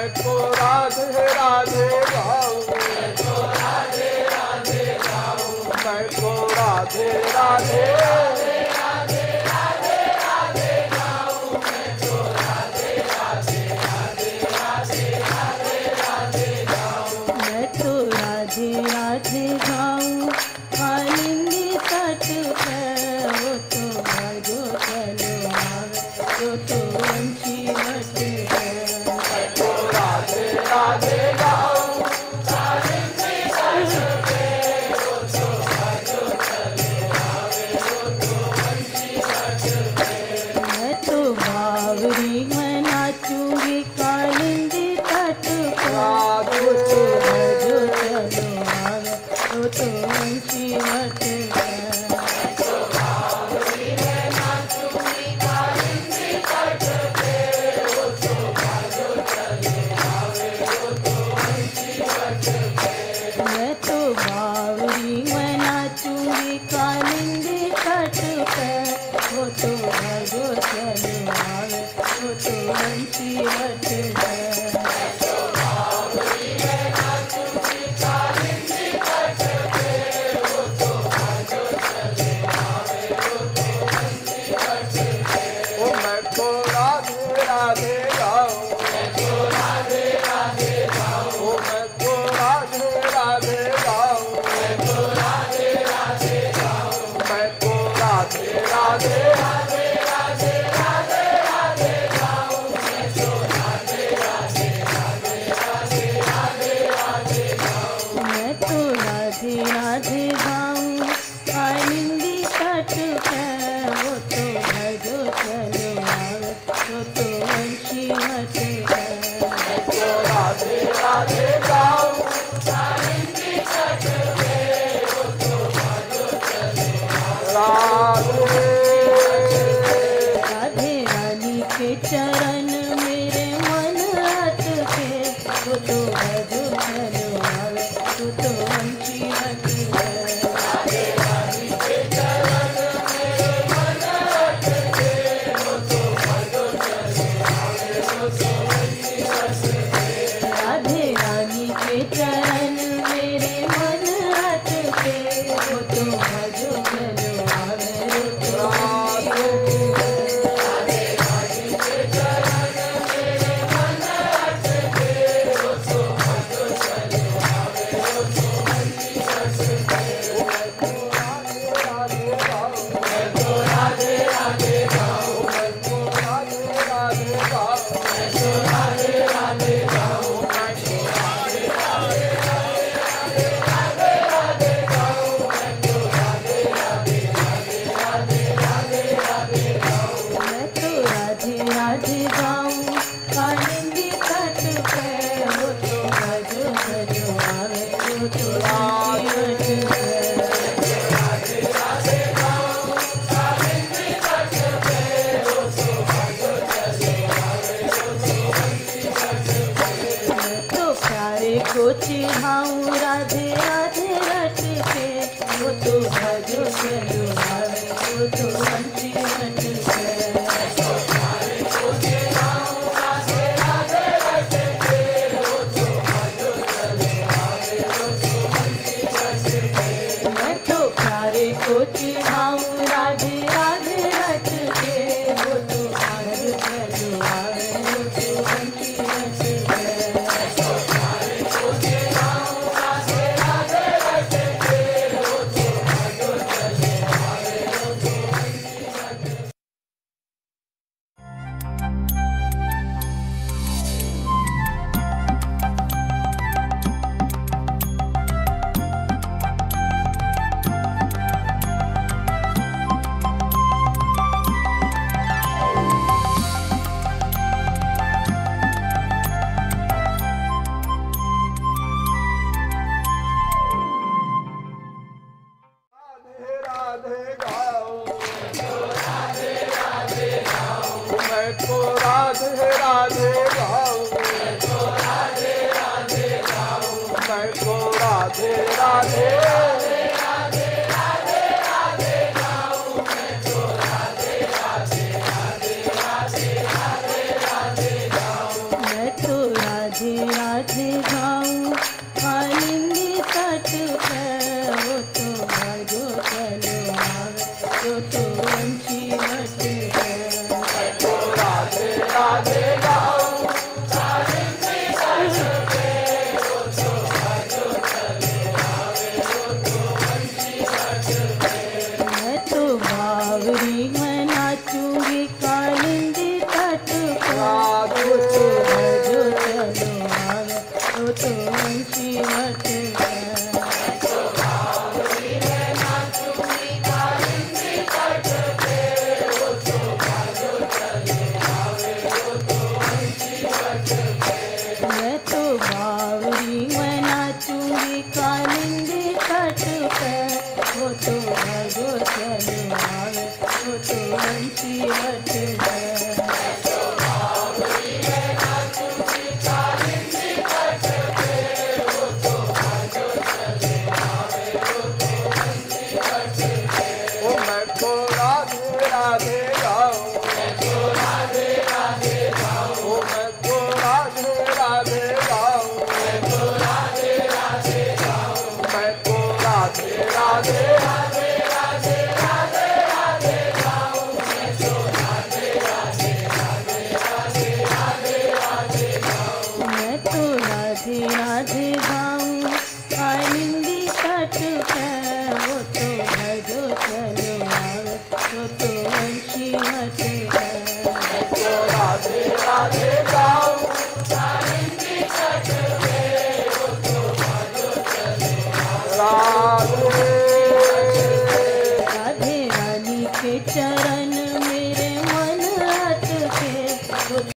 मैं तो राधे राधे गाऊं, मैं तो राधे राधे गाऊं, मैं तो राधे राधे राधे राधे राधे राधे गाऊं, मैं तो राधे राधे राधे राधे राधे राधे गाऊं, मैं तो राधे राधे गाऊं, कालिंदी तट पे वो तो भजो चलो आवे, वो तो वंशी वट है। मैं तो राधे राधे गाऊं, कालिंदी तट पे वो तो भजो चलो आवे, वो तो वंशी वट है। मैं तो बावरी में नाचूंगी कालिंदी तट पे वो तो भजो चलो आवे, वो तो वंशी वट है। मैं तो बावरी में नाचूंगी कालिंदी तट पे वो तो भजो चलो आवे, वो तो वंशी वट है। मैं तो बावरी में नाचूंगी कालिंदी तट पे वो तो भजो चलो आवे, वो तो वंशी वट है। ओ मैं तो राधे राधे गाऊं, मैं तो राधे राधे गाऊं, मैं तो राधे राधे गाऊं, मैं तो राधे राधे गाऊं, मैं तो राधे राधे राधे राधे राधे राधे गाऊं, मैं तो राधे राधे राधे राधे राधे राधे गाऊं, मैं तो राधे राधे गाऊं, कालिंदी तट पे वो तो भजो चलो आवे, वो तो वंशी वट है। मैं तो राधे राधे गाऊं, कालिंदी तट पे वो तो भजो चलो आवे। राधे रानी के चरण मेरे मन अटके वो तो भजो चलो आवे, वो तो वंशी वट है। राधे रानी के चरण मेरे मन अटके वो तो भजो चलो आवे, वो तो वंशी वट है। राधे रानी के चरण मेरे मन अटके वो तो भजो चलो आवे, वो तो वंशी वट है। राधे रानी के चरण मेरे मन अटके वो तो भजो चलो आवे, वो तो वंशी वट है। मैं तो राधे राधे गाऊं, मैं तो राधे राधे गाऊं, मैं तो राधे राधे गाऊं, मैं तो राधे राधे गाऊं, मैं तो राधे राधे राधे राधे राधे गाऊं, मैं तो राधे राधे राधे राधे राधे राधे गाऊं, मैं तो राधे राधे गाऊं, कालिंदी तट पे वो तो भजो चलो आवे, वो तो वंशी वट है। राधे राधे गाऊं, कालिंदी तट पे वो तो भजो चलो आवे, वो तो वंशी वट है। मैं तो प्यारे को चिढ़ाऊं राधे राधे रट के वो तो भजो चलो आवे, वो तो वंशी वट है। मैं तो प्यारे को चिढ़ाऊं राधे राधे रट के वो तो भजो चलो आवे, वो तो वंशी वट है। मैं तो प्यारे को चिढ़ाऊं राधे राधे रट के वो तो भजो चलो आवे, वो तो वंशी वट है। मैं तो प्यारे को चिढ़ाऊं राधे राधे रट के वो तो भजो चलो आवे, वो तो वंशी वट है। राधे राधे गाऊं, मैं तो राधे राधे गाऊं, मैं तो राधे राधे गाऊं, मैं तो राधे राधे राधे राधे राधे राधे गाऊं, मैं तो राधे राधे राधे राधे राधे राधे गाऊं, मैं तो राधे राधे गाऊं कालिंदी तट पे, वो तो भजो चलो आवे, वो तो वंशी वट है। तो राधे राधे गाऊं कालिंदी तट पे, वो तो भजो चलो आवे, वो तो वंशी वट है। मैं तो बावरी में नाचूंगी कालिंदी तट पे, वो तो भजो चलो आवे, वो तो वंशी वट है। मैं तो बावरी में नाचूंगी कालिंदी तट पे, वो तो भजो चलो आवे, वो तो वंशी वट है। ओ मैं तो राधे राधे गाऊं, मैं तो राधे राधे गाऊं, ओ मैं तो राधे राधे गाऊं, मैं तो राधे राधे गाऊं, मैं तो राधे राधे राधे राधे राधे राधे गाऊं, मैं तो राधे राधे राधे राधे राधे राधे गाऊं। मैं तो राधे राधे गाऊं कालिंदी तट पे, वो तो भजो चलो आवे, वो तो वंशी वट है। तो राधे राधे गाऊं।